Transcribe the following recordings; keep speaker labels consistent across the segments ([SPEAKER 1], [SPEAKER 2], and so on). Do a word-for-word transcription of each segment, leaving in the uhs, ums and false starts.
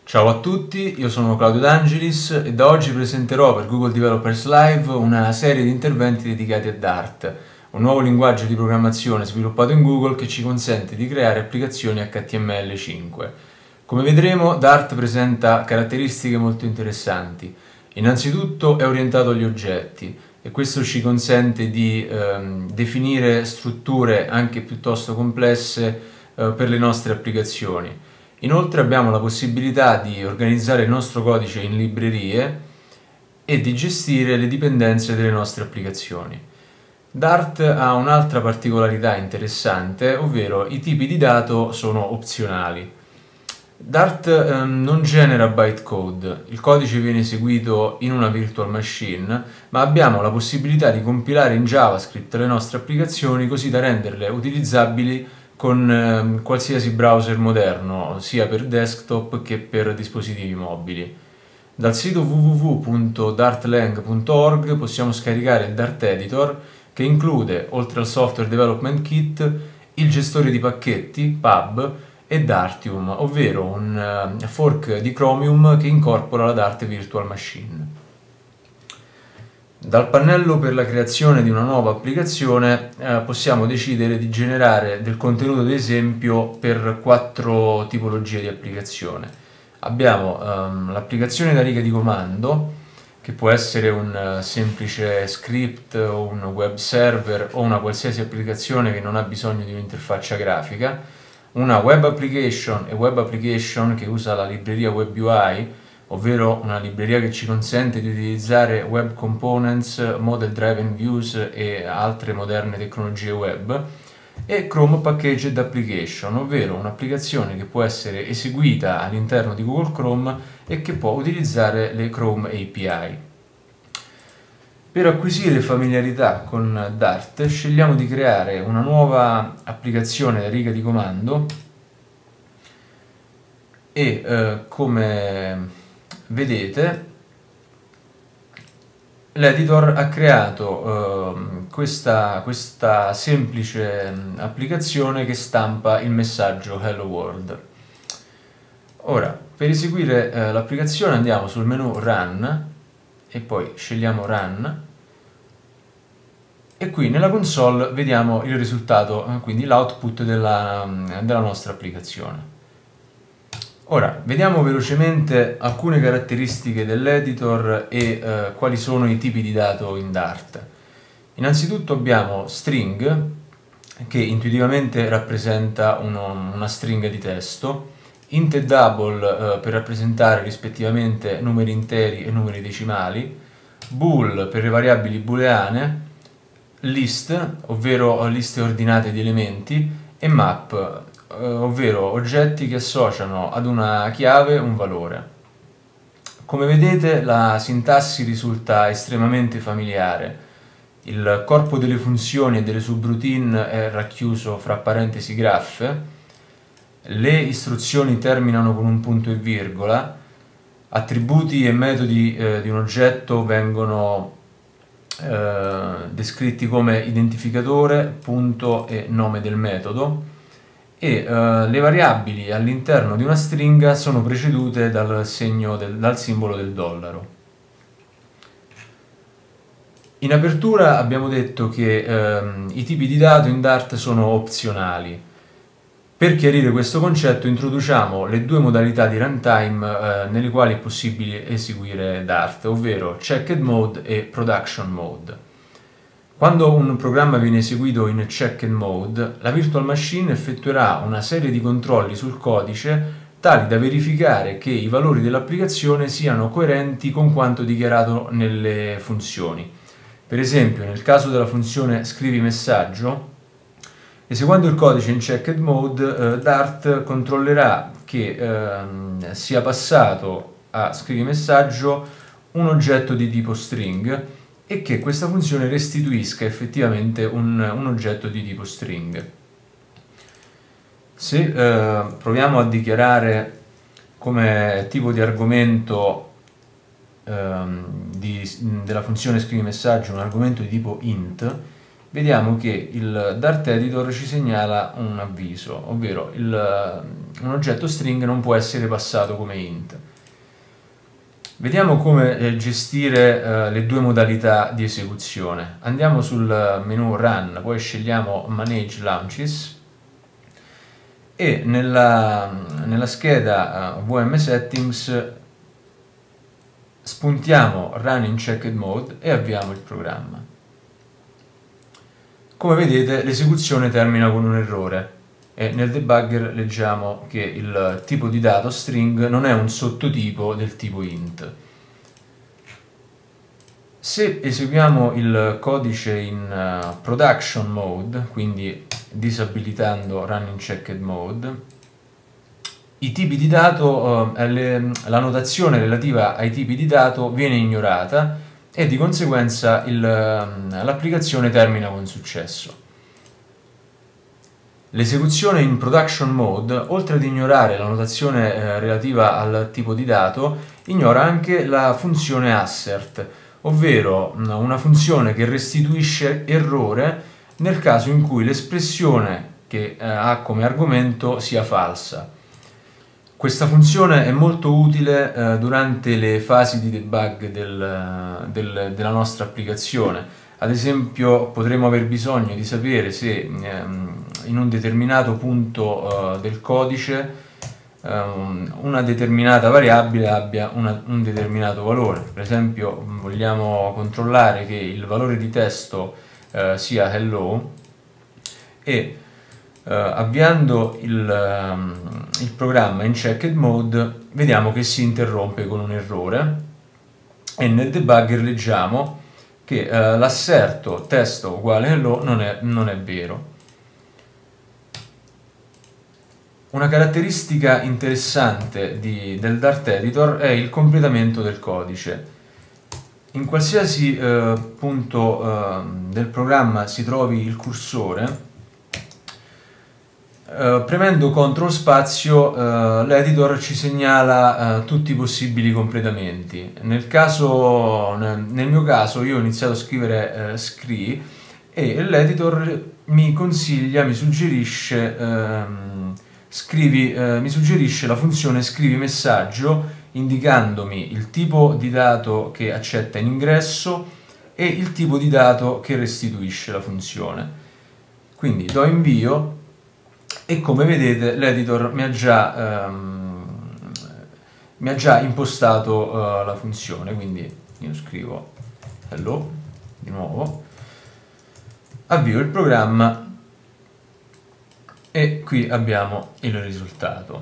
[SPEAKER 1] Ciao a tutti, io sono Claudio D'Angelis e da oggi presenterò per Google Developers Live una serie di interventi dedicati a Dart, un nuovo linguaggio di programmazione sviluppato in Google che ci consente di creare applicazioni H T M L cinque. Come vedremo, Dart presenta caratteristiche molto interessanti. Innanzitutto è orientato agli oggetti e questo ci consente di ehm, definire strutture anche piuttosto complesse eh, per le nostre applicazioni. Inoltre abbiamo la possibilità di organizzare il nostro codice in librerie e di gestire le dipendenze delle nostre applicazioni. Dart ha un'altra particolarità interessante, ovvero i tipi di dato sono opzionali. Dart eh, non genera bytecode, il codice viene eseguito in una virtual machine, ma abbiamo la possibilità di compilare in JavaScript le nostre applicazioni così da renderle utilizzabili con eh, qualsiasi browser moderno, sia per desktop che per dispositivi mobili. Dal sito w w w punto dartlang punto org possiamo scaricare il Dart Editor, che include, oltre al Software Development Kit, il gestore di pacchetti, Pub, e Dartium, ovvero un uh, fork di Chromium che incorpora la Dart Virtual Machine. Dal pannello per la creazione di una nuova applicazione eh, possiamo decidere di generare del contenuto ad esempio per quattro tipologie di applicazione. Abbiamo um, l'applicazione da riga di comando, che può essere un uh, semplice script o un web server o una qualsiasi applicazione che non ha bisogno di un'interfaccia grafica, una web application e web application che usa la libreria WebUI, ovvero una libreria che ci consente di utilizzare web components, model driven views e altre moderne tecnologie web, e Chrome Packaged Application, ovvero un'applicazione che può essere eseguita all'interno di Google Chrome e che può utilizzare le Chrome A P I. Per acquisire familiarità con Dart scegliamo di creare una nuova applicazione da riga di comando e eh, come vedete l'editor ha creato eh, questa, questa semplice applicazione che stampa il messaggio Hello World. Ora, per eseguire eh, l'applicazione andiamo sul menu Run e poi scegliamo Run e qui nella console vediamo il risultato, quindi l'output della, della nostra applicazione. Ora, vediamo velocemente alcune caratteristiche dell'editor e eh, quali sono i tipi di dato in Dart. Innanzitutto abbiamo string, che intuitivamente rappresenta uno, una stringa di testo, int e double eh, per rappresentare rispettivamente numeri interi e numeri decimali, bool per le variabili booleane, list, ovvero liste ordinate di elementi, e map, ovvero oggetti che associano ad una chiave un valore. Come vedete la sintassi risulta estremamente familiare. Il corpo delle funzioni e delle subroutine è racchiuso fra parentesi graffe, le istruzioni terminano con un punto e virgola, attributi e metodi eh, di un oggetto vengono eh, descritti come identificatore, punto e nome del metodo, e uh, le variabili all'interno di una stringa sono precedute dal, segno del, dal simbolo del dollaro. In apertura abbiamo detto che um, i tipi di dato in Dart sono opzionali. Per chiarire questo concetto introduciamo le due modalità di runtime uh, nelle quali è possibile eseguire Dart, ovvero Checked Mode e Production Mode. Quando un programma viene eseguito in checked mode, la virtual machine effettuerà una serie di controlli sul codice tali da verificare che i valori dell'applicazione siano coerenti con quanto dichiarato nelle funzioni. Per esempio, nel caso della funzione scrivi messaggio, eseguendo il codice in checked mode, eh, Dart controllerà che eh, sia passato a scrivi messaggio un oggetto di tipo string e che questa funzione restituisca effettivamente un, un oggetto di tipo string. Se eh, proviamo a dichiarare come tipo di argomento ehm, di, della funzione scrivi messaggio un argomento di tipo int, vediamo che il Dart Editor ci segnala un avviso, ovvero il, un oggetto string non può essere passato come int. Vediamo come eh, gestire eh, le due modalità di esecuzione. Andiamo sul menu Run, poi scegliamo Manage Launches e nella, nella scheda uh, V M Settings spuntiamo Run in Checked Mode e avviamo il programma. Come vedete l'esecuzione termina con un errore e nel debugger leggiamo che il tipo di dato string non è un sottotipo del tipo int. Se eseguiamo il codice in uh, production mode, quindi disabilitando Run in Checked Mode, i tipi di dato, uh, le, la notazione relativa ai tipi di dato viene ignorata e di conseguenza l'applicazione termina con successo. L'esecuzione in production mode, oltre ad ignorare la notazione eh, relativa al tipo di dato, ignora anche la funzione assert, ovvero una funzione che restituisce errore nel caso in cui l'espressione che eh, ha come argomento sia falsa. Questa funzione è molto utile eh, durante le fasi di debug del, del, della nostra applicazione. Ad esempio potremo aver bisogno di sapere se ehm, in un determinato punto eh, del codice ehm, una determinata variabile abbia una, un determinato valore. Per esempio vogliamo controllare che il valore di testo eh, sia hello e Uh, avviando il, um, il programma in checked mode vediamo che si interrompe con un errore e nel debugger leggiamo che uh, l'asserto testo uguale hello non è, non è vero. Una caratteristica interessante di, del Dart Editor è il completamento del codice. In qualsiasi uh, punto uh, del programma si trovi il cursore, Uh, premendo control spazio uh, l'editor ci segnala uh, tutti i possibili completamenti. Nel, caso, nel, nel mio caso io ho iniziato a scrivere uh, scree e l'editor mi consiglia, mi suggerisce, uh, scrivi, uh, mi suggerisce la funzione scrivi messaggio indicandomi il tipo di dato che accetta in ingresso e il tipo di dato che restituisce la funzione. Quindi do invio e come vedete l'editor mi ha già, um, mi ha già impostato uh, la funzione, quindi io scrivo hello di nuovo, avvio il programma e qui abbiamo il risultato.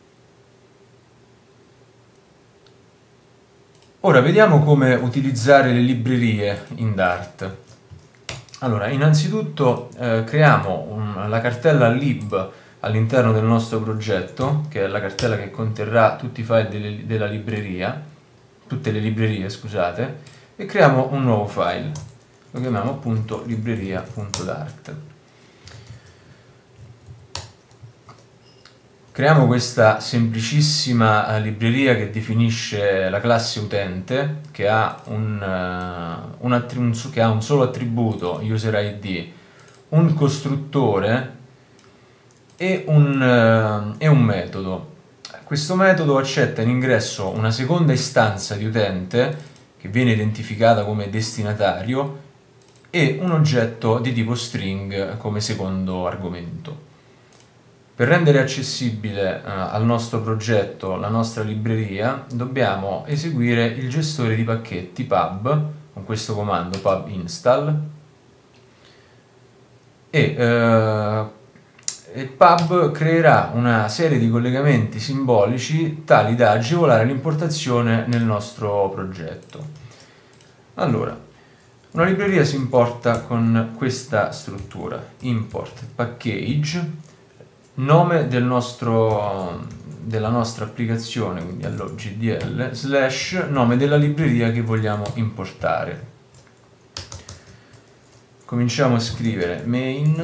[SPEAKER 1] Ora vediamo come utilizzare le librerie in Dart. Allora, innanzitutto eh, creiamo un, la cartella lib all'interno del nostro progetto, che è la cartella che conterrà tutti i file delle, della libreria, tutte le librerie, scusate, e creiamo un nuovo file. Lo chiamiamo appunto libreria.dart. Creiamo questa semplicissima libreria che definisce la classe utente, che ha un, uh, un, un, che ha un solo attributo, user I D, un costruttore e un, uh, e un metodo. Questo metodo accetta in ingresso una seconda istanza di utente, che viene identificata come destinatario, e un oggetto di tipo string come secondo argomento. Per rendere accessibile uh, al nostro progetto la nostra libreria dobbiamo eseguire il gestore di pacchetti pub con questo comando pub install e, uh, e pub creerà una serie di collegamenti simbolici tali da agevolare l'importazione nel nostro progetto. Allora, una libreria si importa con questa struttura: import package, nome del nostro, della nostra applicazione, quindi allo G D L, slash nome della libreria che vogliamo importare. Cominciamo a scrivere main,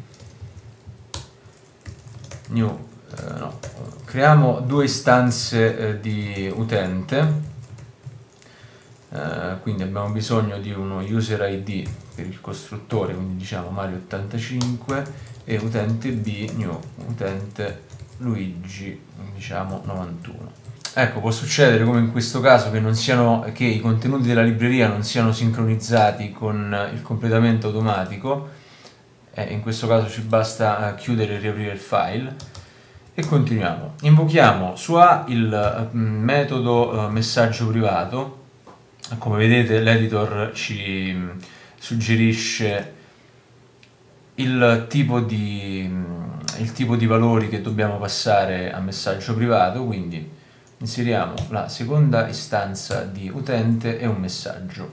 [SPEAKER 1] new, eh, no, creiamo due istanze eh, di utente, eh, quindi abbiamo bisogno di uno user I D per il costruttore, quindi diciamo Mario ottantacinque, e utente B, new, utente Luigi, diciamo novantuno. Ecco, può succedere come in questo caso che, non siano, che i contenuti della libreria non siano sincronizzati con il completamento automatico, eh, in questo caso ci basta chiudere e riaprire il file, e continuiamo. Invochiamo su A il metodo messaggio privato. Come vedete l'editor ci suggerisce il tipo di, il tipo di valori che dobbiamo passare a messaggio privato, quindi inseriamo la seconda istanza di utente e un messaggio.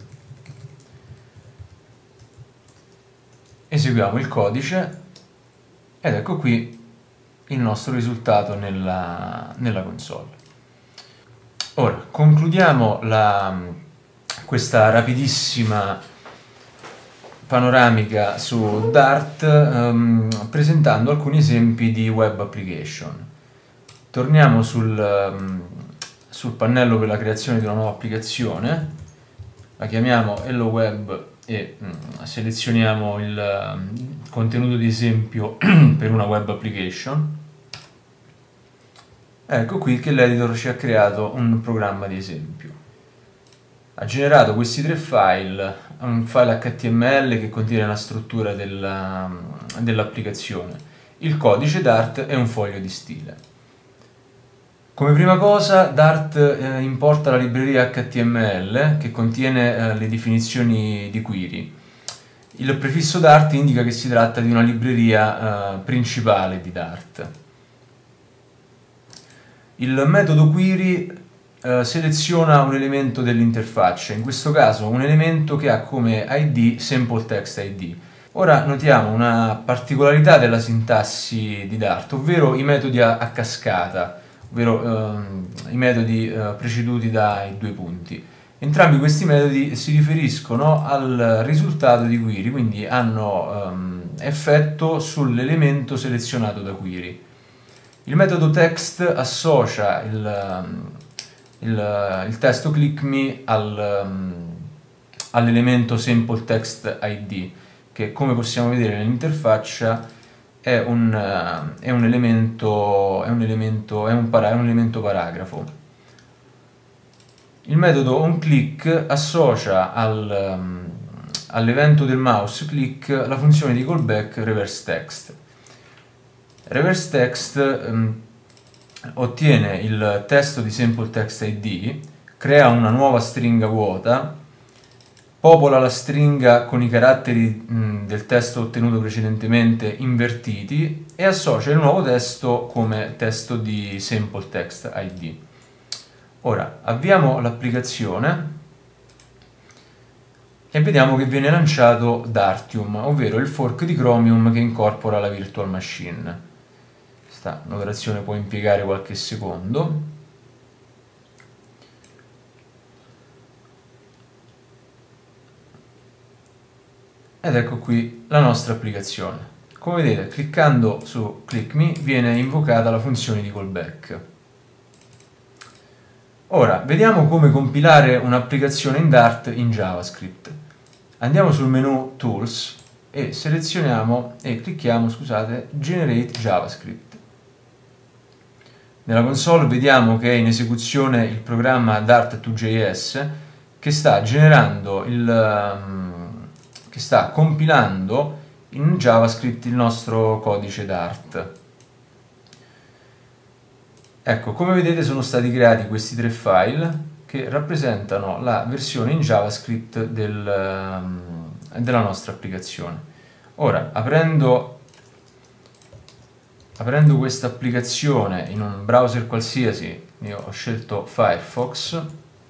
[SPEAKER 1] Eseguiamo il codice ed ecco qui il nostro risultato nella, nella console. Ora, concludiamo la, questa rapidissima panoramica su Dart um, presentando alcuni esempi di web application. Torniamo sul, um, sul pannello per la creazione di una nuova applicazione, la chiamiamo Hello Web e um, selezioniamo il um, contenuto di esempio per una web application. Ecco qui che l'editor ci ha creato un programma di esempio. Ha generato questi tre file, un file H T M L che contiene la struttura dell'applicazione, il codice Dart e un foglio di stile. Come prima cosa Dart eh, importa la libreria H T M L che contiene eh, le definizioni di query. Il prefisso Dart indica che si tratta di una libreria eh, principale di Dart. Il metodo query eh, seleziona un elemento dell'interfaccia, in questo caso un elemento che ha come I D SampleText I D. Ora notiamo una particolarità della sintassi di Dart, ovvero i metodi a, a cascata, ovvero eh, i metodi eh, preceduti dai due punti. Entrambi questi metodi si riferiscono al risultato di query, quindi hanno ehm, effetto sull'elemento selezionato da query. Il metodo text associa il, il, il testo clickMe al, all'elemento SampleText I D, che come possiamo vedere nell'interfaccia è un, è un elemento, è un elemento, è un para, è un elemento paragrafo. Il metodo onClick associa al, all'evento del mouse click la funzione di callback reverseText. ReverseText um, ottiene il testo di SampleText I D, crea una nuova stringa vuota, popola la stringa con i caratteri mh, del testo ottenuto precedentemente invertiti e associa il nuovo testo come testo di SampleText I D. Ora avviamo l'applicazione e vediamo che viene lanciato Dartium, ovvero il fork di Chromium che incorpora la virtual machine. Questa operazione può impiegare qualche secondo. Ed ecco qui la nostra applicazione. Come vedete, cliccando su ClickMe viene invocata la funzione di callback. Ora, vediamo come compilare un'applicazione in Dart in JavaScript. Andiamo sul menu Tools e selezioniamo e clicchiamo, scusate, Generate JavaScript. Nella console vediamo che è in esecuzione il programma Dart due J S che sta generando il, che sta compilando in JavaScript il nostro codice Dart. Ecco, come vedete sono stati creati questi tre file che rappresentano la versione in JavaScript del, della nostra applicazione. Ora, aprendo Aprendo questa applicazione in un browser qualsiasi, io ho scelto Firefox,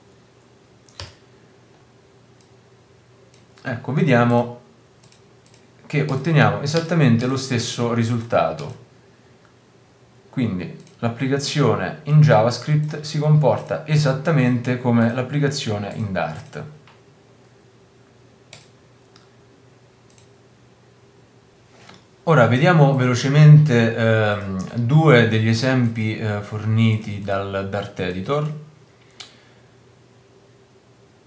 [SPEAKER 1] ecco, vediamo che otteniamo esattamente lo stesso risultato. Quindi l'applicazione in JavaScript si comporta esattamente come l'applicazione in Dart. Ora vediamo velocemente eh, due degli esempi eh, forniti dal Dart Editor.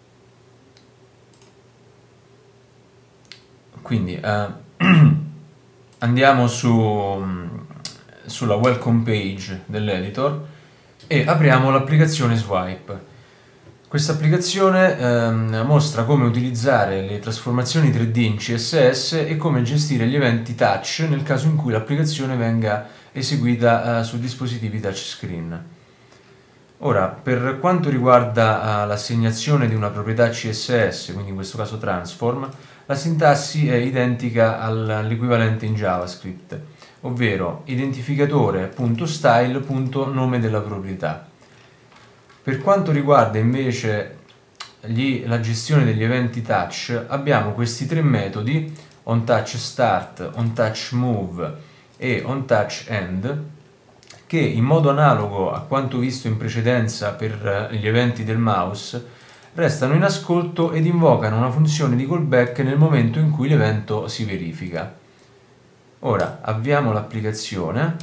[SPEAKER 1] Quindi eh, andiamo su, sulla welcome page dell'editor e apriamo l'applicazione Swipe. Questa applicazione ehm, mostra come utilizzare le trasformazioni tre D in C S S e come gestire gli eventi touch nel caso in cui l'applicazione venga eseguita eh, su dispositivi touchscreen. Ora, per quanto riguarda uh, l'assegnazione di una proprietà C S S, quindi in questo caso transform, la sintassi è identica all'equivalente in JavaScript, ovvero identificatore.style.nome della proprietà. Per quanto riguarda invece gli, la gestione degli eventi touch, abbiamo questi tre metodi, onTouchStart, onTouchMove e onTouchEnd, che in modo analogo a quanto visto in precedenza per gli eventi del mouse, restano in ascolto ed invocano una funzione di callback nel momento in cui l'evento si verifica. Ora avviamo l'applicazione.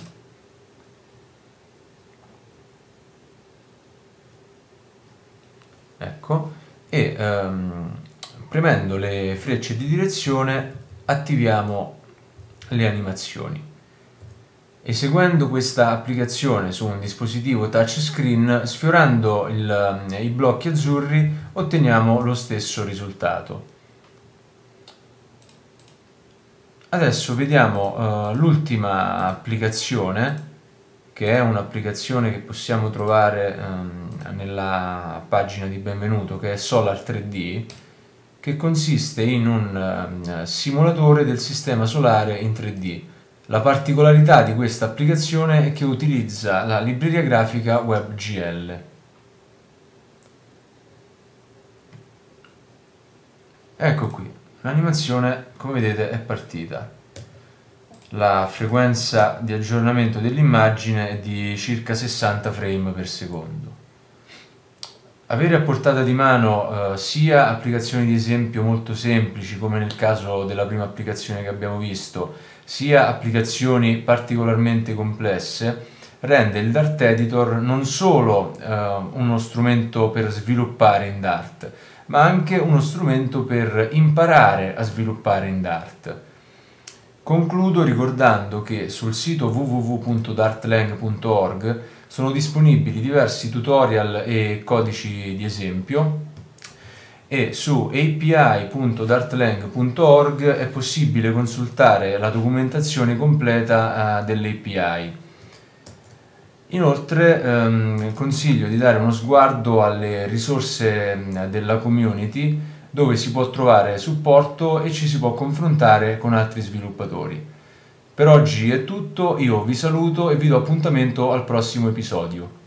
[SPEAKER 1] Ecco, e ehm, premendo le frecce di direzione attiviamo le animazioni. Eseguendo questa applicazione su un dispositivo touchscreen, sfiorando il, i blocchi azzurri, otteniamo lo stesso risultato. Adesso vediamo uh, l'ultima applicazione, che è un'applicazione che possiamo trovare um, nella pagina di benvenuto, che è Solar tre D, che consiste in un uh, simulatore del sistema solare in tre D. La particolarità di questa applicazione è che utilizza la libreria grafica WebGL. Ecco qui, l'animazione, come vedete, è partita. La frequenza di aggiornamento dell'immagine è di circa sessanta frame per secondo. Avere a portata di mano eh, sia applicazioni di esempio molto semplici, come nel caso della prima applicazione che abbiamo visto, sia applicazioni particolarmente complesse, rende il Dart Editor non solo eh, uno strumento per sviluppare in Dart, ma anche uno strumento per imparare a sviluppare in Dart. Concludo ricordando che sul sito w w w punto dartlang punto org sono disponibili diversi tutorial e codici di esempio, e su a p i punto dartlang punto org è possibile consultare la documentazione completa uh, dell'A P I. Inoltre ehm, consiglio di dare uno sguardo alle risorse della community, dove si può trovare supporto e ci si può confrontare con altri sviluppatori. Per oggi è tutto, io vi saluto e vi do appuntamento al prossimo episodio.